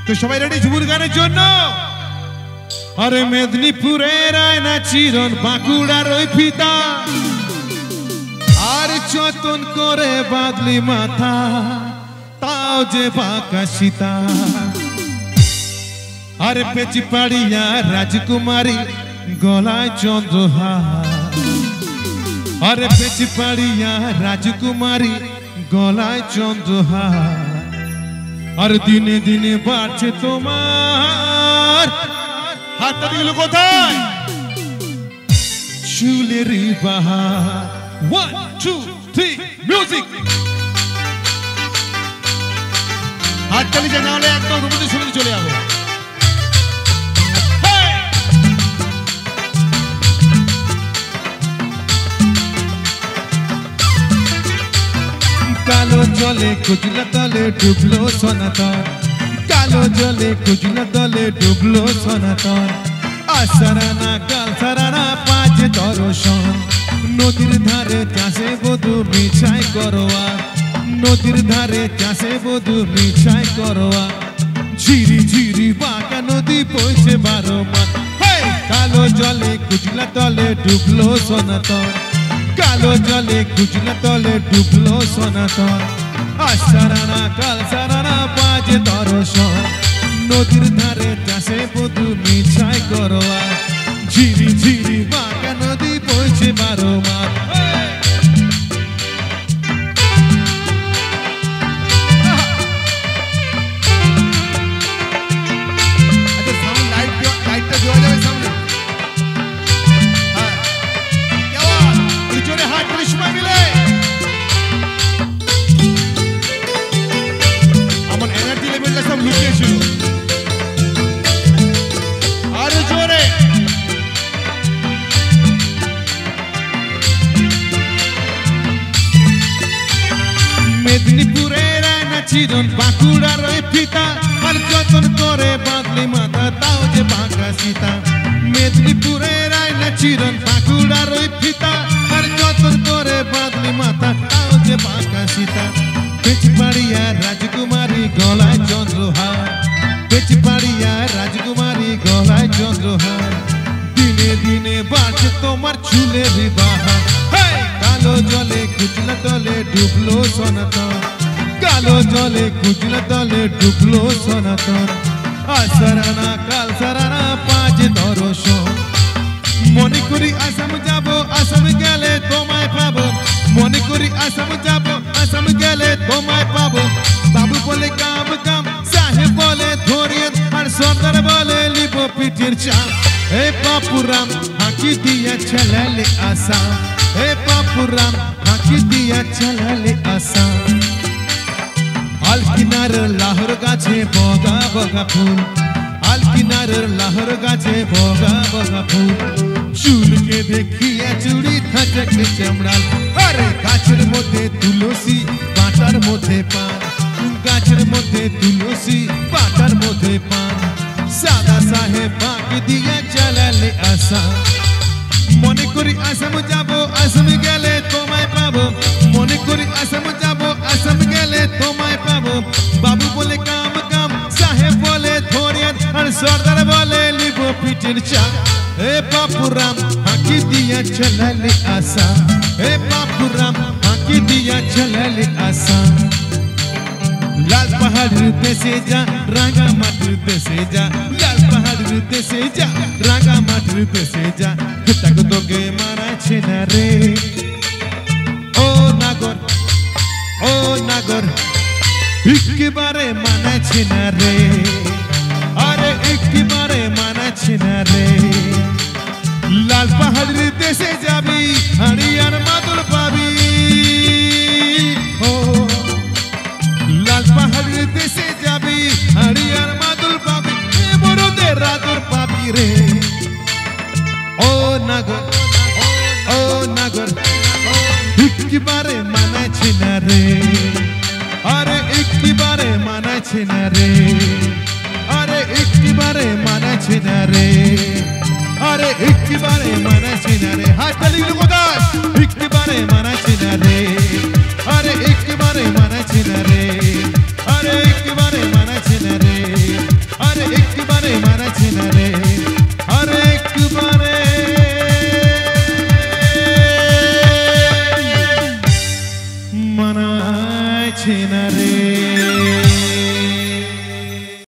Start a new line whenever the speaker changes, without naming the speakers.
তো সবাই রেডি ঝুমুর গানের জন্য? আরে মেদিনীপুরের আয়না চিরন বাঁকুড়ার ওই ফিতা আর যতন করে বাদলি মাথা তাও যে বাঁকা সীতা আরে পেঁচি পাড়িয়া রাজকুমারী গলায় চন্দ্রহার আরে পেঁচি পাড়িয়া রাজকুমারী গলায় চন্দ্রহার আর দিনে দিনে বাড়ছে তোমার হাতটা দিল কোথায় চুলের বাহার 1 2 3 মিউজিক হাততালি জানালে একদম রুমে শুনে চলে যাবো কালো জলে কুচলা তলে ডুবলো সনাতন কালো জলে কুচলা তলে ডুবলো সনাতন আসারানা কাল সারানা পাঁচ দর্শন নদীর ধারে চাষে বধু মিছাই করোয়া নদীর ধারে চাষে বধু মিছাই করোয়া ঝিরি ঝিরি বাঁকা নদী বইছে 12 মাস কালো জলে কুচলা তলে ডুবলো সনাতন কালো জলে কুচলা তলে ডুবলো সনাতন আসারানা কাল সারানা পাঁচ দর্শন নদীর ধারে চাষে বধু মিছাই করোয়া ঝিরি ঝিরি বাঁকা নদী বইছে 12 মাস মেদিনীপুরের আয়না চিরন বাঁকুড়ার ওই ফিতা আর যতন করে বাদলি মাথা তাও যে বাঁকা সীতা মেদিনীপুরের আয়না চিরন বাঁকুড়ার ওই ফিতা আর যতন করে বাদলি মাথা তাও যে বাঁকা সীতা পেঁচি পাড়িয়া রাজকুমারী গলায় চন্দ্রহার পেঁচি পাড়িয়া রাজকুমারী গলায় চন্দ্রহার দিনে দিনে বাড়ছে তোমার চুলের বাহার কালো জলে কুচলা তলে ডুবলো সনাতন কালো জলে কুচলা তলে ডুবলো সনাতন আসারানা কাল সারানা পাঁচ দর্শন মনে করি আসাম যাব আসাম গেলে তোমায় পাবো মনে করি আসাম যাব আসাম গেলে তোমায় পাবো বাবু বলে কাম কাম সাহেব বলে ধরিয়ে আর সর্দার বলে লিবো পিঠের চাপ এ বাপুরাম হাঁকি দিয়া চলালে আসাম এ বাপুরাম হাঁকি দিয়া চলালে আসাম আল কিনারের লাহর গাছে বগা বগা ফুল আল কিনারের লাহর গাছে বগা বগা ফুল চুলকে দেখিয়া চুড়ি থাকে চামড়াল আরে গাছের মধ্যে তুলসী বাটার মধ্যে পান গাছের মধ্যে তুলসী বাটার মধ্যে পান সাদা সাহেব বাঁকি দিয়া চলালে আসাম মনে করি আসাম যাব আসাম গেলে তোমায় পাবো মনে করি আসাম যাব আসাম গেলে তোমায় পাবো বাবু বলে কাম কাম সাহেব বলে ধরিয়ে আর সর্দার বলে লিবো পিঠের চা এ বাপুরাম হাঁকি দিয়া চলালে আসাম এ বাপুরাম হাঁকি দিয়া চলালে আসাম লাল পাহাড়ের দেশে যা রাঙা মাটির দেশে যা লাল পাহাড়ের দেশে যা রাঙা মাটির দেশে যা তাকে তোকে মারাছে না রে ও নাগর একেবারে মানাছে না রে আরে একেবারে মানাছে না রে লাল পাহাড়ের দেশে যাবি হাড়িয়ার মাদুর পাবি ও লাল পাহাড়ের দেশে যাবি হাড়িয়ার মাদুর পাবি বড়দের রাদুর পাবি রে ও নাগর একেবারে মানাছে না রে আরে একেবারে মানাছে না রে আরে একেবারে মানাছে না রে আরে একেবারে মানাছে না রে হাত তালি কোথায় একেবারে মানাছে না রে আরে একেবারে মানাছে না রে আরে একেবারে মানাছে না রে পাইছে না রে।